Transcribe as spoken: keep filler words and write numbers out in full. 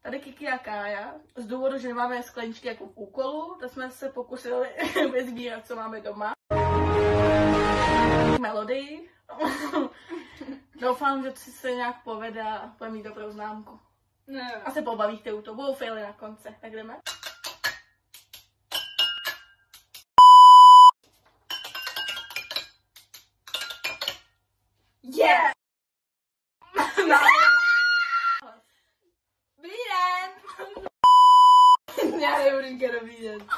Tady Kiki a Kája. Z důvodu, že nemáme skleničky jako v úkolu, tak jsme se pokusili vyzbírat, co máme doma. Melodii. Doufám, že si se nějak povede a bude mít dobrou známku. Ne. A se pobavíte u toho, budou faily na konci. Tak jdeme. Yeah! Dobrý den! Já nebudu dobrý den.